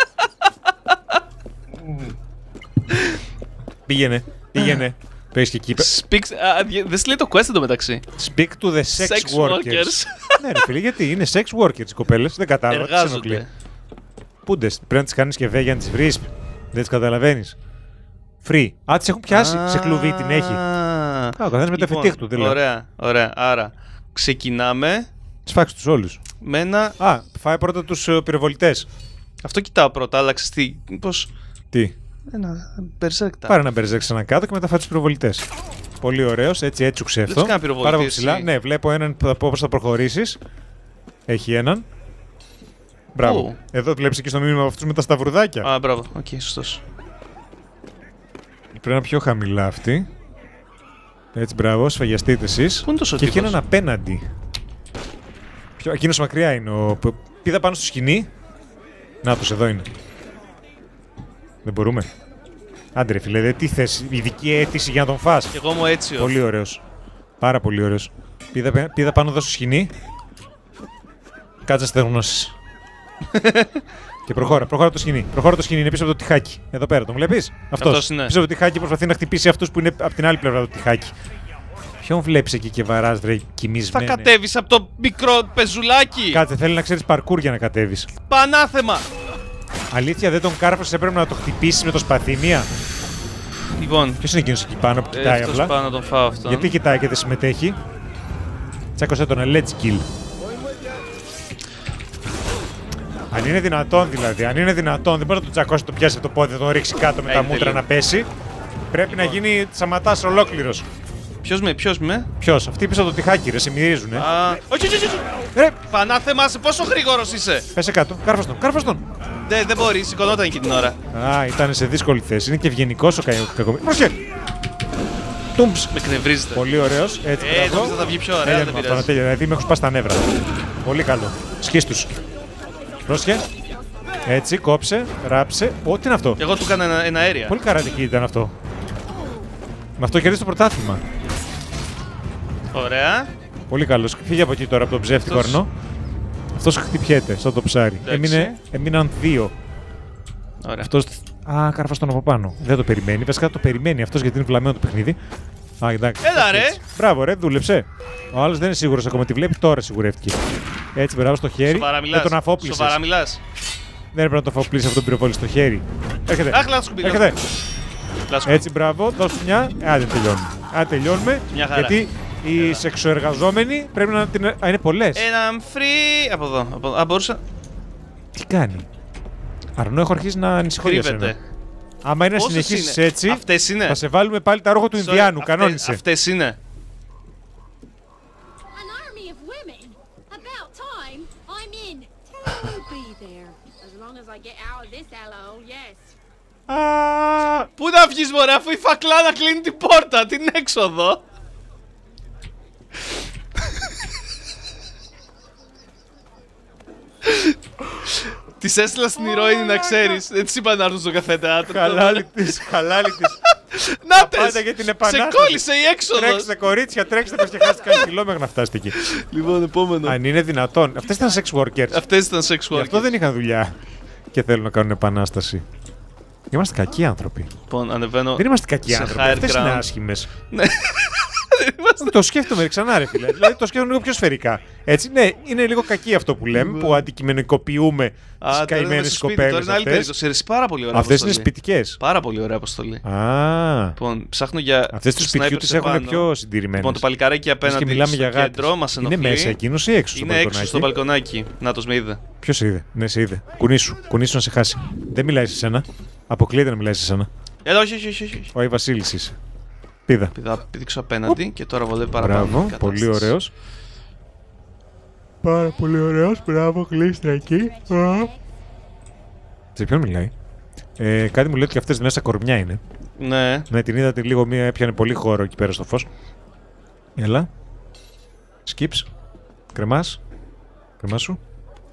Πήγαινε, πήγαινε. Παίρνεις και κύπελο.
Speaks, α, δεν σου λέει το quest εντωμεταξύ.
Speak to the sex, workers. Ναι, ρε φίλε, γιατί είναι sex workers οι κοπέλες. Δεν κατάλαβα. τι σε ενοχλεί.
Εργάζονται.
Πούντε, πρέπει να τις κάνεις και βέ για να τις βρεις. Δεν τις καταλαβαίνεις. Free. Α, τις έχουν πιάσει. Σε κλουβί την έχει.
Α,
Α, ο καθένας με τα
λοιπόν,
φετίχ του, δηλαδή.
Ωραία, ωραία. Άρα, ξεκινάμε
Τις φάξεις τους όλους.
με ένα...
Α, φάει πρώτα τους ε, πυροβολητές.
Αυτό κοιτάω πρώτα, άλλαξε τι... Πώς...
Τι.
Ένα μπερζέκτα.
Πάρε ένα μπερζέκ ξανά κάτω και μετά φάει τους πυροβολητές. Πολύ ωραίος, έτσι έτσουξε
Δεν
αυτό.
τους κάνω πυροβολητή,
Πάρα πολύ ψηλά.
εσύ.
Ναι, βλέπω έναν που θα πω πώς θα προχωρήσεις. Έχει έναν. Μπράβο.
Πού?
Εδώ βλέπεις εκεί στο μήνυμα από αυτούς με τα σταυρουδάκια.
Α, μπράβο. Οκ, σωστός.
Πρέπει να είναι πιο χαμηλά αυτή. Έτσι, μπράβο, σφαγιαστείτε εσείς.
Πού είναι τόσο
Και έχει
τύπος?
έναν απέναντι. Ποιο... Εκείνος μακριά είναι. Ο... που πήδα πάνω στο σκηνή. Να τους, εδώ είναι. Δεν μπορούμε. Άντε ρε φίλε, δε, τι θες, ειδική αίτηση για να τον φας.
Κι εγώ μου έτσι.
Πολύ ωραίος. Πάρα πολύ ωραίος. Πήδα, πήδα πάνω εδώ στο σκηνή. Κάτσε στεγνώσεις. Και προχώρα, προχώρα το σκηνή. Προχώρα το σκηνή, είναι πίσω από το τυχάκι. Εδώ πέρα, τον βλέπεις? Αυτός.
Αυτός είναι.
Πίσω από το τυχάκι προσπαθεί να χτυπήσει αυτούς που είναι από την άλλη πλευρά του τυχάκι. Ποιον βλέπεις εκεί και βαράς, βρε,
Θα
κοιμισμένε.
κατέβεις από το μικρό πεζουλάκι.
Κάτσε, θέλει να ξέρεις παρκούρ για να κατέβεις.
Πανάθεμα.
Αλήθεια, δεν τον κάρφωσες, έπρεπε να το χτυπήσεις με το σπαθί μία.
Λοιπόν,
Ποιος είναι εκείνος εκεί πάνω που κοιτάει
αυτός
απλά?
πάω να τον φάω αυτόν.
Γιατί κοιτάει και δεν συμμετέχει? Τσάκωσε τον, let's kill. Αν είναι δυνατόν δηλαδή, αν είναι δυνατόν, δεν μπορεί να τον τσακώσει, το πιάσει από το πόδι, να τον ρίξει κάτω με
Ε,
τα μούτρα
τελείω.
να πέσει. Πρέπει να γίνει σαματάς ολόκληρος.
Ποιος με, ποιος με.
Ποιος, αυτοί πίσω από το τυχάκι ρε, σε μυρίζουνε.
Α, όχι, όχι, όχι, όχι.
Ρε,
Πανάθεμα, σε πόσο γρήγορος είσαι.
πέσε κάτω, κάρφας τον, κάρφας τον.
Δεν, δεν μπορεί, σηκωνόταν εκεί την ώρα.
Α, ήταν σε δύσκολη θέση, είναι και ευγενικός ο κακομοίρης. Πρόσχε! Τούμψ.
Με κνευρίζετε.
Πολύ ωραίος, έτσι,
Ε,
μπράβο.
νόμιζα θα βγει πιο ωραία,
Τέλεια,
δεν
αυτό,
πειράζει.
τέλεια, δηλαδή με έχουν σπάσει τα νεύρα. Πολύ καλό. Σχίστους. Πρόσχε. Έτσι, κόψε, ράψε. Ό, τι είναι αυτό.
Και εγώ του έκανα ένα, ένα αέρια.
Πολύ καρατική ήταν αυτό. Με αυτό κερδίζει το πρωτάθλημα.
Ωραία.
Πολύ καλό. Φύγε από εκεί τώρα από τον ψεύτικο
Αυτός-
αρνό. Αυτό χτυπιέται σαν το ψάρι.
Εντάξει.
Έμεινε, έμειναν δύο.
Ωραία.
Αυτός... Α, κάρφα τον από πάνω. Δεν το περιμένει. Βασικά το περιμένει αυτό γιατί είναι βλαμμένο το παιχνίδι. Α, εντάξει.
Έλα, ρε.
Έτσι. Μπράβο, ρε, δούλεψε. Ο άλλο δεν είναι σίγουρο ακόμα. Τη βλέπει τώρα σιγουρεύτηκε. Έτσι, μπράβο στο χέρι.
Σοβαρά
Δεν
μιλάς.
τον αφόπλησε.
Σοβαρά μιλάς.
Δεν έπρεπε να τον αφόπλησε αυτό τον πυροβόλη στο χέρι. Έρχεται.
Αχ, λάθος κουμπί.
Έρχεται.
Λάθος.
Έτσι, μπράβο, δώσ' του μια. Ε, άντε τελειώνουμε. Άντε τελειώνουμε.
Μια χαρά.
Γιατί οι
Έλα.
σεξοεργαζόμενοι πρέπει να την. Α, είναι πολλέ.
Έναν free. Από εδώ. Από... Α, μπορούσα.
Τι κάνει. Αρνό, έχω αρχίσει να ανησυχώ για σένα.
Κρύβεται.
Άμα είναι να
Πόσες
συνεχίσει
είναι?
έτσι,
Αυτές είναι.
θα σε βάλουμε πάλι τα ρόγα του
Sorry,
Ινδιάνου.
αυτές-
Κανόνισε.
Αυτές είναι.
of women. About time. I'm in. Tell me be there. As long as I get out of this hellhole, yes.
Πού να βγεις μωρέ, αφού η φακλάδα κλείνει την πόρτα, την έξοδο. Της έστειλα στην ηρωίνη να ξέρεις. Δεν της είπα να έρθουν στο καφέ teatro.
Χαλάλι της, χαλάλι της.
Να τες,
Πάτε για την επανάσταση.
σε κόλλησε η έξοδος.
Τρέξτε κορίτσια, τρέξτε πες και χάσετε κανένα κιλό μέχρι να φτάσετε εκεί.
Λοιπόν, επόμενο.
Αν είναι δυνατόν. Αυτές ήταν sex workers.
Αυτές ήταν sex
Γι' αυτό
workers.
δεν είχαν δουλειά και θέλουν να κάνουν επανάσταση. Είμαστε κακοί άνθρωποι.
Λοιπόν, ανεβαίνω.
Δεν είμαστε κακοί
σε
άνθρωποι.
higher
Αυτές είναι
ground.
άσχημες.
Ναι. Δεν είμαστε.
Το σκέφτομαι ξανά, ρε φίλε. Δηλαδή το σκέφτομαι λίγο πιο σφαιρικά. Έτσι, ναι, είναι λίγο κακή αυτό που λέμε, που αντικειμενικοποιούμε τις
Α, τώρα είναι
καημένες
στο σπίτι,
κοπέλες
τώρα είναι άλλη
αυτές.
περίπτωση. Ρε, πάρα πολύ ωραία
Αυτές είναι
αποστολή.
σπιτικές.
Πάρα πολύ ωραία αποστολή.
Α,
Λοιπόν, ψάχνω για.
αυτές του σπιτιού
sniper
τις
σε
έχουν
πάνω.
πιο συντηρημένες.
Λοιπόν, το παλικάράκι απέναντι
και μιλάμε για
στο
γάτες.
κέντρο μας
Είναι
ενοχλεί.
μέσα εκείνος ή έξω στο
Είναι έξω
μπαλκονάκι?
στο μπαλκονάκι. Νάτος, με είδε.
Ποιος σε είδε? Ναι, σε είδε. Κουνήσου. Κουνήσου να σε χάσει. Δεν μιλάει σε σένα. Αποκλείεται να μιλάει σε σένα.
Έλα, όχι, όχι, όχι. όχι.
Ο Βασίλης είσαι. Πήδα.
Πηδά, πήδηξω απέναντι και τώρα βολεύει παραπάνω.
Μπράβο,
η κατάσταση.
πολύ ωραίος. Πάρα πολύ ωραίος, μπράβο, κλείστρα εκεί. Σε ποιον μιλάει? Ε, κάτι μου λέει ότι αυτές μέσα κορμιά είναι.
Ναι.
Ναι, την είδατε λίγο, μία έπιανε πολύ χώρο εκεί πέρα στο φως. Έλα. Skips. Κρεμάς. Κρεμάς σου.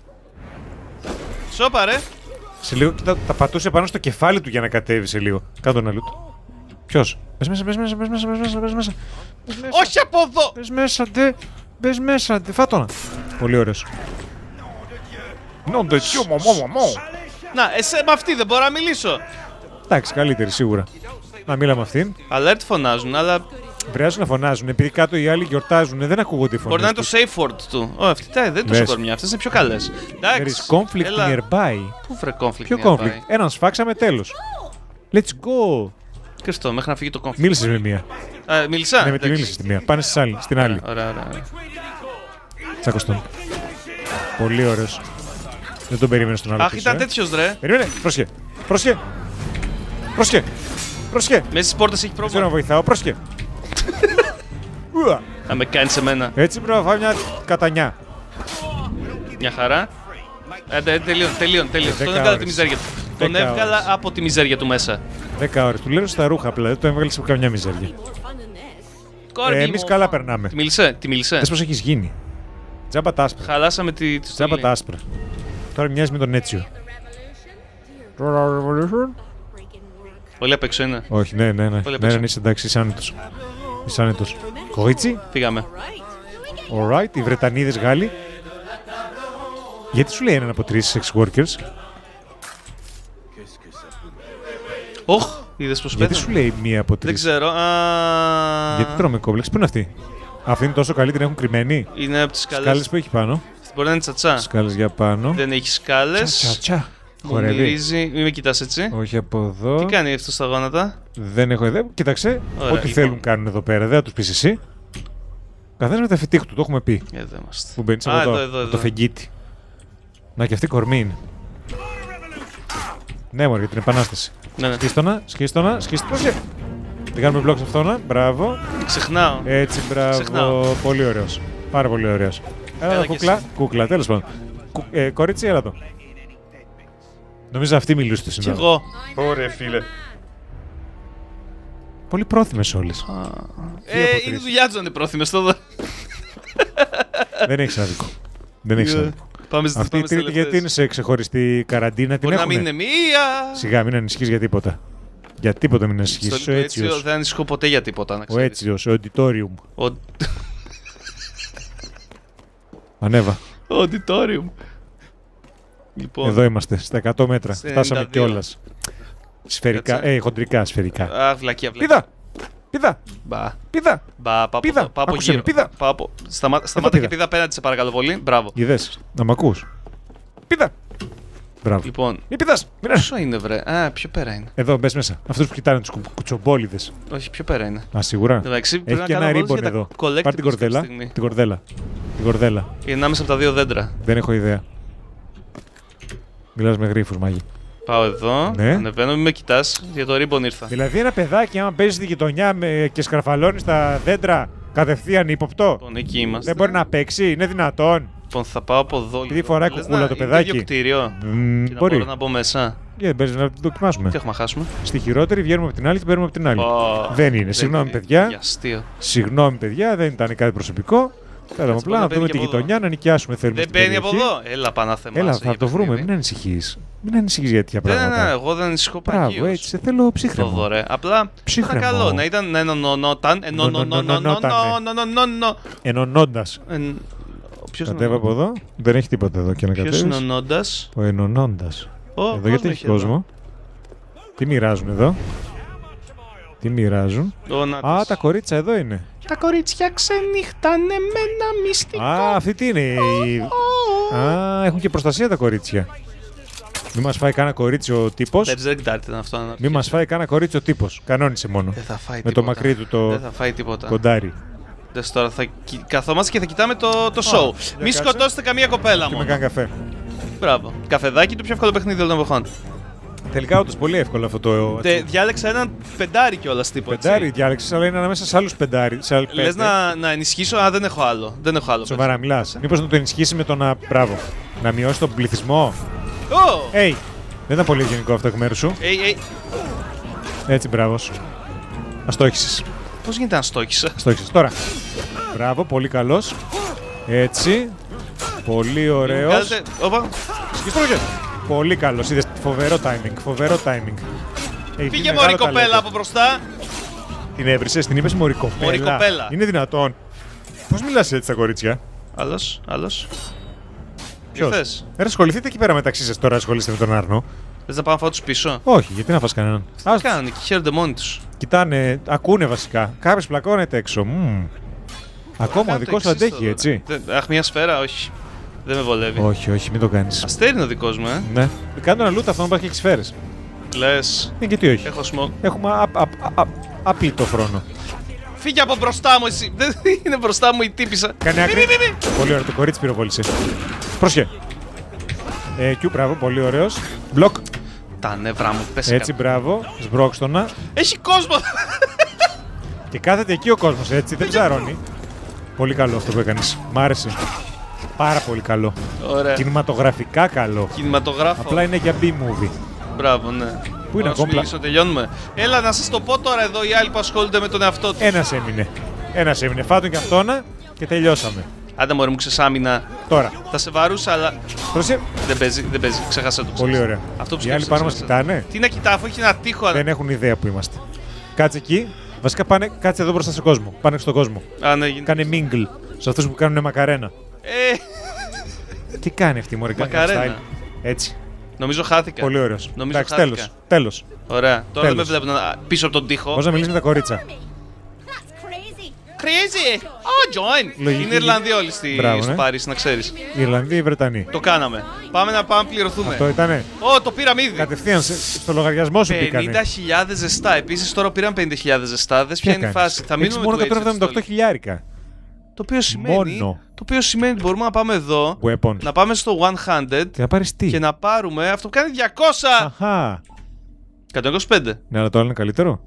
Σώπα, ρε.
Σε λίγο, κοίτα, τα πατούσε πάνω στο κεφάλι του για να κατέβει σε λίγο. Κάτω ένα λούτ. Ποιος? Μπες μέσα, μπες μέσα, μπες μέσα, μπες μέσα, μπες μέσα. Μπες μέσα.
Όχι από εδώ!
Μπες μέσα, ντε. Μπες μέσα, ντε. Φάτονα. Πολύ ωραίος. Νόντε, τσιό, μωμό, μωμό.
Να, εσέ με αυτή δεν μπορώ να μιλήσω.
Εντάξει, καλύτερη σίγουρα. Να μίλα με αυτήν.
Alert φωνάζουν, αλλά
Βρειάζουν να φωνάζουν. Επειδή κάτω οι άλλοι γιορτάζουν, δεν ακούγονται οι φωνές.
μπορεί να είναι το safe word του. Ω, αυτή τα- δεν είναι τόσο
Λες.
κορμιά, αυτές είναι πιο καλές.
There
Εντάξει.
is conflict
έλα.
nearby.
Πού βρε conflict
Ποιο
nearby?
conflict? Έναν σφάξαμε, τέλος. Let's go.
Χριστό, μέχρι να φύγει το conflict.
Μίλησες με μία.
Α, μίλησα.
Ναι, με τη
Εντάξει.
μίλησες στη μία. Πάνε στις άλλη, στην άλλη.
Ωραία, ωραία, ωραία.
Τσάκος τον. Πολύ ωραίος. Δεν τον περίμενε στον άλλο.
Αχ,
πίσω,
ήταν
ε.
τέτοιος ρε.
Περίμενε, πρόσχε. Πρόσχε. Πρόσχε. Πρόσχε.
Μέσα στις πόρτες έχει
Δεν ξέρω να
πρόβλημα.
βοηθάω, πρόσχε. Ουα.
Να με κάνει σε μένα.
Έτσι πρέπει να φάει μια κατανιά.
Μια χαρά. Ε, τε- τελείων, τελείων, τελείων.
δέκα
Τον έβγαλα τη
ώρες.
μιζέρια του. Τον
δέκα
έβγαλα
ώρες.
από τη μιζέρια του μέσα.
Δέκα ώρες. Του λέω στα ρούχα απλά. Δεν το έβγαλε σε καμιά μιζέρια.
More fun than this.
Κόρη
Ε,
μου.
εμείς καλά περνάμε.
Τη μίλησε, τη μίλησε.
Δες πως έχεις γίνει. Τζάμπα τα άσπρα.
Χαλάσαμε τη, τη
Τζάμπα
στολή.
τα άσπρα. Τώρα μοιάζει με τον Έτσιο.
The revolution?
Revolution?
Breaking work.
Πολύ απ' έξω είναι.
Όχι, ναι, ναι, ναι.
Πολύ
Ναι,
απ'
ναι, είσαι εντάξει, είσαι άνετος. Είσαι άνετος. Κορίτσι,
Φύγαμε.
alright, οι Βρετανίδες Γάλλοι. Γιατί σου λέει έναν από τρεις sex workers?
Οχ, είδες πως
Γιατί
πέθανε.
σου λέει μία από
Δεν
τρεις?
ξέρω. Α,
Γιατί τρώμε κόμπλεξ, πού είναι αυτή? Αυτή είναι τόσο καλή, την έχουν κρυμμένη.
Είναι από τις
Σκάλες
σκάλες.
που έχει πάνω.
Μπορεί να είναι τσατσά.
Σκάλες για πάνω.
Δεν έχει
Τσα,
σκάλες.
τσα.
Μου
Χορεύει.
μυρίζει. Μην με κοιτάς έτσι.
Όχι από εδώ.
Τι κάνει αυτό στα γόνατα.
Δεν έχω ιδέα. Κοίταξε,
Ωραία,
ό,τι
λοιπόν.
θέλουν κάνουν εδώ πέρα. Δεν θα τους πεις εσύ. Καθένας με τα φετίχ του, το έχουμε πει.
Εδώ είμαστε.
Που μπαίνεις
Α,
από
εδώ,
εδώ,
εδώ,
από
εδώ.
το φεγγίτι. Να και αυτή κορμή είναι. Ναι, μωρέ, για την επανάσταση.
Ναι, ναι.
Σκίστονα, σκίστονα, σκίστονα. Πρόσεχε. Δεν κάνουμε μπλοκ σε αυτόνα. Μπράβο.
Ξεχνάω.
Έτσι, μπράβο.
Ξεχνάω.
Πολύ ωραίος. Πάρα πολύ ωραίος. Έλα
Έλα
εδώ,
κι
κούκλα.
εσύ.
Κούκλα, τέλος πάντων. Κου- ε, κορίτσι, έλα εδώ. Νομίζω αυτή μιλούσε το
Κι
σήμερα.
εγώ.
Ωραία, φίλε. Πολύ πρόθυμες όλες.
Ε,
από
είναι
τρεις.
δουλειά του να είναι πρόθυμες εδώ.
Δεν έχεις άδικο. Δεν έχεις
Ε,
άδικο.
Πάμε στις
Αυτή η
πάμε στις
τρίτη γιατί είναι
τελευταίες.
σε ξεχωριστή καραντίνα, την
Μπορεί να μην
έχουνε.
είναι μία.
Σιγά, μην ανησυχείς για τίποτα. Για τίποτα μην ανησυχείς.
Στο
Είσαι ο
λίγο έτσι
Έτσιος.
δεν ανησυχώ ποτέ για τίποτα, να
Ο
ξέρεις.
Έτσιος, ο Auditorium.
Ο
Ανέβα.
auditorium. Λοιπόν.
Εδώ είμαστε, στα εκατό μέτρα.
Σε
Φτάσαμε
ενενήντα δύο.
κιόλας. Σφαιρικά,
Κάτσε.
ε, χοντρικά σφαιρικά.
Α, βλακία, βλακία.
Πίδα! Πίδα!
Μπα.
Πίδα!
Μπα, πάω
Πίδα,
από- πάω από
άκουσε με,
γύρω.
πίδα.
Πάω από- Σταμά- Σταμάτα
πίδα.
και πίδα απέναντι σε παρακαλώ πολύ. Μπράβο.
Είδες, να μ' ακούς. Πίδα! Μπράβο.
Λοιπόν,
Μη πηδάς! Μην έρθεις.
πόσο είναι βρε. Α, πιο πέρα είναι.
Εδώ, μπες μέσα. Αυτούς που κοιτάνε τους κου- κουτσομπόλιδες.
Όχι, πιο πέρα είναι.
Α, σίγουρα.
Εντάξει, πρέπει
Έχει
να
και
κάνω
ένα
βόλτες
ρίμπον
για τα
εδώ.
collectibles
Πάρ' την κορδέλα.
κάποια στιγμή.
Την κορδέλα. Την κορδέλα.
Είναι ανάμεσα από τα δύο δέντρα.
Δεν έχω ιδέα. Μιλάς με γρίφους, μάγι.
Πάω εδώ,
Ναι.
ανεβαίνω, μην με κοιτάς, για το ρίμπον ήρθα.
Δηλαδή ένα παιδάκι, άμα παίζει στη γειτονιά με... και σκαρφαλώνει στα δέντρα, Κατευθείαν ύποπτο.
Λοιπόν, εκεί είμαστε.
Δεν μπορεί να παίξει, είναι δυνατόν.
Λοιπόν, θα πάω από εδώ.
Επειδή φοράει
Λες
κουκούλα
να-
το
είναι
παιδάκι.
ίδιο κτίριο.
Μ,
Και να
μπορεί.
μπορώ να μπω μέσα.
Yeah, παίζει να το δοκιμάσουμε.
Τι έχουμε να χάσουμε.
Στη χειρότερη βγαίνουμε από την άλλη και παίρνουμε από την άλλη.
Ω,
Δεν είναι. Συγγνώμη,
είναι.
παιδιά.
Για αστείο.
Συγγνώμη, παιδιά, δεν ήταν κάτι προσωπικό. Θέλαμε
Κάτσε,
απλά
μπορεί
να
να
δούμε
μπαίνει
τη
και από
γειτονιά,
εδώ.
να νοικιάσουμε. Θέλουμε
Δεν
στην
μπαίνει από
περιοχή.
εδώ. Έλα, πάνω θεμάσαι.
Έλα, θα
για
το βρούμε.
παιχνίδι.
Μην ανησυχεί. Μην ανησυχεί για τέτοια
Δεν, ναι,
πράγματα.
εγώ δεν ανησυχώ
Μπράβο,
παγίως.
έτσι. Σε θέλω ψύχρεμο.
Το δωρε. Απλά
Ψύχρεμο.
ήταν καλό να ήταν να ενωνόταν. Ενωνόταν.
Ενωνώντα.
Ποιος
Κατέβα από εδώ. Δεν έχει τίποτα εδώ και να
Ποιος
κατέβει.
ενωνώντας.
Ο ενωνώντα. Εδώ γιατί έχει κόσμο. Τι μοιράζουν εδώ. Τι μοιράζουν. Α, τα κορίτσια εδώ είναι.
Τα κορίτσια ξενύχτανε με ένα μυστικό.
Α, αυτή τι είναι. η- Α, έχουν και προστασία τα κορίτσια. Μη μας φάει κανένα κορίτσι ο τύπος.
Berserk Dart ήταν αυτό. να
Μη μας φάει κανένα κορίτσι ο τύπος. Κανόνισε μόνο.
Δεν θα φάει
Με
τίποτα.
το μακρύ του το
Δεν θα φάει τίποτα.
κοντάρι.
Δες τώρα, θα κοι- καθόμαστε και θα κοιτάμε το, το show.
για
Μη
κάτσε.
σκοτώσετε καμία κοπέλα
Και με
μόνο.
κάνει καφέ.
Μπράβο. Καφεδάκι, το πιο εύκολο παιχνίδι όλων των εποχών.
Τελικά όντως πολύ εύκολο αυτό το.
Τε- Διάλεξα έναν πεντάρι κιόλας τύπο. έτσι.
Πεντάρι διάλεξες, αλλά είναι ανάμεσα σε άλλους πεντάρι. Σε άλλους
Λες
πέντε.
να, να ενισχύσω, α, δεν έχω άλλο. Δεν έχω άλλο.
Σοβαρά μιλάς. Μήπως να το ενισχύσει με το να. Μπράβο. Να μειώσει τον πληθυσμό.
Ω!
Έι! Δεν ήταν πολύ ευγενικό αυτό εκ μέρους σου.
Ει, ει,
Έτσι, μπράβο. Αστόχησες.
πώς γίνεται να στόχισα.
Αστόχησες. Τώρα. Μπράβο, πολύ καλός. Έτσι. Πολύ ωραίος.
Βγάλετε- Όπα.
Σκιστρόγε. Πολύ καλός. Είδες φοβερό timing. Φοβερό timing. Έχει
Φύγε
μεγάλο
μωρή κοπέλα
ταλέντο.
από μπροστά.
Την έβρισες, την είπες μωρή κοπέλα.
Μωρή κοπέλα.
Είναι δυνατόν. Πώς μιλάς έτσι στα κορίτσια.
Άλλος, άλλος.
Ποιος?
Τι θες?
Δεν ασχοληθείτε εκεί πέρα μεταξύ σας τώρα, ασχολείστε με τον Άρνο.
Θες να πάω να φάω τους πίσω.
Όχι, γιατί να φας κανέναν.
Τι
Ας
κάνανε και χαίρονται μόνοι τους.
κοιτάνε, ακούνε βασικά. Κάποιος πλακώνεται έξω. Μμμ. Ακόμα ο
Κάνω το
δικός σου
εξής
αντέχει,
τώρα.
έτσι.
Δεν- Αχ, μια σφαίρα, όχι. Δεν με βολεύει.
Όχι, όχι, μην το κάνεις.
Αστέρι είναι ο δικός μου, ε.
Ναι. Κάνω ένα loot αυτό να υπάρχει και σφαίρες.
Λες.
Ναι, και τι όχι.
Έχω smoke.
Έχουμε α- α- α- α- άπλητο χρόνο.
Φύγε από μπροστά μου εσύ. Δεν είναι μπροστά μου η τύπησα.
Κάνει άκρη.
Μη, μη, μη, μη.
Πολύ ωραίο, το κορίτσι πυροβόλησε. Πρόσχε. Ε, Q, μπράβο, πολύ ωραίος. Μπλοκ.
Τα νευρά μου, πες
Έτσι, μπράβο. Σμπρώξτονα.
Έχει κόσμο.
Και κάθεται εκεί ο κόσμος, έτσι, δεν ψαρώνει. Πολύ καλό αυτό που έκανες. Μ' άρεσε. Πάρα πολύ καλό.
Ωραία.
Κινηματογραφικά καλό.
Κινηματογράφο.
Απλά είναι για B-movie.
Μπράβο, ναι.
Πού είναι
Να σου
ακόμα?
μιλήσω, τελειώνουμε. Έλα να σας το πω τώρα εδώ οι άλλοι που ασχολούνται με τον εαυτό του.
Ένας έμεινε. Ένας έμεινε. Φάτον και αυτόνα και τελειώσαμε.
Άντε μωρέ μου ξεσάμινα.
Τώρα.
Θα σε βαρούσα, αλλά
Πρόσεχε.
δεν παίζει, δεν παίζει. Ξέχασε το.
Πολύ ωραία.
Αυτό που
Οι άλλοι
σκέφτεσαι,
πάνω μας
ξέχασε.
κοιτάνε.
Τι να κοιτάω, αφού έχει ένα τείχο.
Δεν έχουν ιδέα που είμαστε. Κάτσε εκεί. Βασικά πάνε, κάτσε εδώ μπροστά στον κόσμο. Πάνε στον κόσμο.
Α, ναι, γίνεται.
Κάνε mingle. Σε αυτούς που κάνουν μακαρένα.
Ε,
Τι κάνει αυτή η μωρή Gangnam
Μακαρένα.
Style. Έτσι.
νομίζω χάθηκα.
Πολύ ωραίος.
Νομίζω
Εντάξει,
χάθηκα.
τέλος. Τέλος.
Ωραία. Τώρα δεν με
Τέλος.
βλέπουν α, πίσω από τον τοίχο.
Πώς να μιλήσει με τα κορίτσα.
That's crazy.
Crazy! Oh, join!
Λογική.
Είναι Ιρλανδοί όλοι στη,
Μπράβο,
στο
ναι.
Παρίσι, να ξέρεις.
Οι Ιρλανδοί ή οι Βρετανοί.
Το κάναμε. Πάμε να πάμε να πληρωθούμε.
Αυτό ήτανε.
Ω, το πήραμε ήδη.
Κατευθείαν σε- στο λογαριασμό σου
πενήντα
μπήκανε.
χιλιάδες ζεστά. Επίσης τώρα πήραν πενήντα χιλιάδες ζεστά. Δες ποια είναι η φάση. Θα
Έχεις
μείνουμε
μόνο
με το
εκατόν εβδομήντα οκτώ
Ace
χιλιάρικα.
Το οποίο σημαίνει.
Μόνο.
Το οποίο σημαίνει ότι μπορούμε να πάμε εδώ.
Weapons.
Να πάμε στο εκατό
Και να πάρεις τι.
και να πάρουμε αυτό που κάνει διακόσια.
Αχα.
εκατόν είκοσι πέντε.
Ναι, αλλά το άλλο είναι καλύτερο.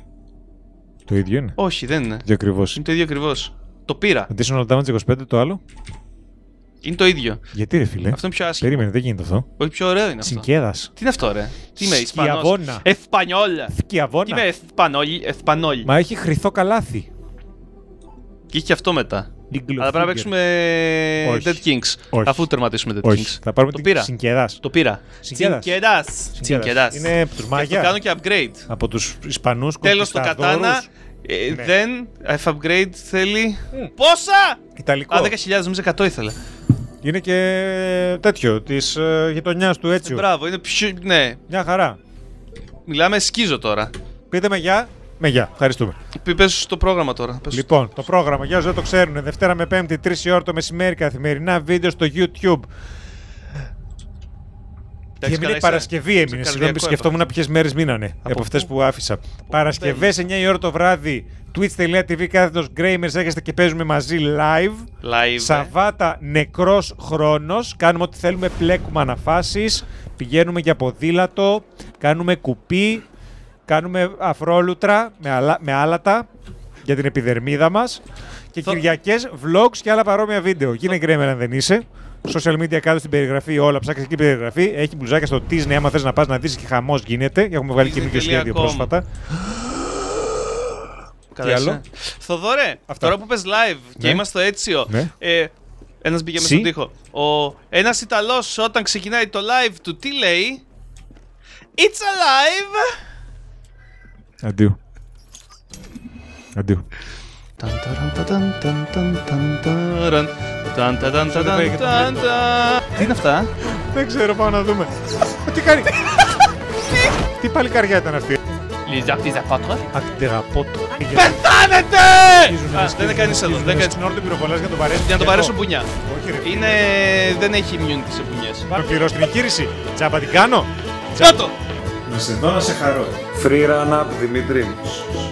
Το ίδιο είναι.
Όχι, δεν είναι.
Το ακριβώς.
Είναι το ίδιο ακριβώς. Το πήρα.
Additional damage είκοσι πέντε το άλλο.
Είναι το ίδιο.
Γιατί ρε φίλε.
Αυτό είναι πιο άσχημο.
Περίμενε, δεν γίνεται αυτό.
Όχι, πιο ωραίο είναι αυτό.
Συγκέδας.
Τι είναι αυτό, ρε. Τι είμαι, Ισπανός.
Σκιαβόνα.
Εσπανιόλ. Τι
Σκιαβόνα.
είμαι, Εσπανόλ. Εσπανόλ.
Μα έχει χρυθό καλάθι.
Και είχε και αυτό μετά.
League
Αλλά πρέπει να παίξουμε
Όχι.
Dead Kings.
Όχι.
Αφού τερματίσουμε Dead
Όχι.
Kings.
Θα πάρουμε
Το
την
πήρα.
Συγκέδας.
Το πήρα.
Συγκέδας.
Συγκέδας. Συγκέδας.
Είναι από τους
Και το
Μάγια.
κάνω και upgrade.
Από τους Ισπανούς
Τέλος το
κονκισταδόρους.
κατάνα. ε,
Ναι.
Δεν. F upgrade θέλει. Πόσα!
Ιταλικό.
Α, δέκα χιλιάδες, νομίζω εκατό ήθελε.
Είναι και τέτοιο, της ε, γειτονιάς του έτσι.
Μπράβο, είναι πιο. Ναι.
Μια χαρά.
Μιλάμε σκίζο τώρα.
Πείτε με γεια. Με γεια. Ευχαριστούμε.
Πε- Πες στο πρόγραμμα τώρα. Πες.
Λοιπόν, το πρόγραμμα, για όσοι δεν το ξέρουν, Δευτέρα με Πέμπτη, τρεις η ώρα το μεσημέρι, καθημερινά βίντεο στο YouTube. Και
Εντάξει,
έμεινε
καλά,
Παρασκευή,
είσαι-
έμεινε.
είσαι
Συγγνώμη,
καρδιακό
σκεφτόμουν
έπαθα.
ποιες μέρες μείνανε από,
Από
αυτές
πού?
που άφησα. Παρασκευές εννιά η ώρα το βράδυ, twitch.tv κάθετος Gramers, έρχεστε και παίζουμε μαζί live.
Live.
Σαββάτα νεκρός χρόνος, κάνουμε ό,τι θέλουμε, πλέκουμε αναφάσεις, πηγαίνουμε για ποδήλατο, κάνουμε κουπί, κάνουμε αφρόλουτρα με, αλα, με άλατα. για την επιδερμίδα μας και
Θα...
Κυριακές vlogs και άλλα παρόμοια βίντεο. Γίνε γκρέμερ αν δεν είσαι. Social media κάτω στην περιγραφή, όλα ψάξε εκεί περιγραφή. Έχει μπλουζάκια στο Disney, άμα θες να πας να δεις και χαμός γίνεται. Έχουμε βγάλει καινούργιο σχέδιο πρόσφατα.
Τι άλλο. Θοδωρέ,
Αυτά.
τώρα που πες live και
Ναι.
είμαστε στο Έτσιο,
Ναι.
ε, ένας μπήκε μέσα
Συ.
στον τοίχο. Ο, ένας Ιταλός όταν ξεκινάει το live του τι λέει? It's alive!
Αντίου. Αντίου.
Ταν, ταραν, ταταν, ταν, ταν, ταν, ταραν. Ταν, ταταν, ταταν,
δεν πάει
ταν,
και το
ταν. Τι είναι αυτά?
Δεν ξέρω, πάω να δούμε. Τι κάνει. Τι παλικαριά ήταν αυτή.
Les artistes apôtres.
Ακτεραπότο.
Πεθάνετε! Α, δεν είναι κανείς εδώ. Δεν είναι κανείς.
Στην ώρα του πυροβολάς για να τον παρέσουν.
Για να τον παρέσω μπουνιά.
Όχι ρε.
Είναι... δεν έχει immunity σε μπουνιές.
Να πληρώσει την εγχείρηση. Τζάμπα την κάνω.
Τσάτο!
Να σε δω να σε χαρώ.
Free run up, Δημήτρη.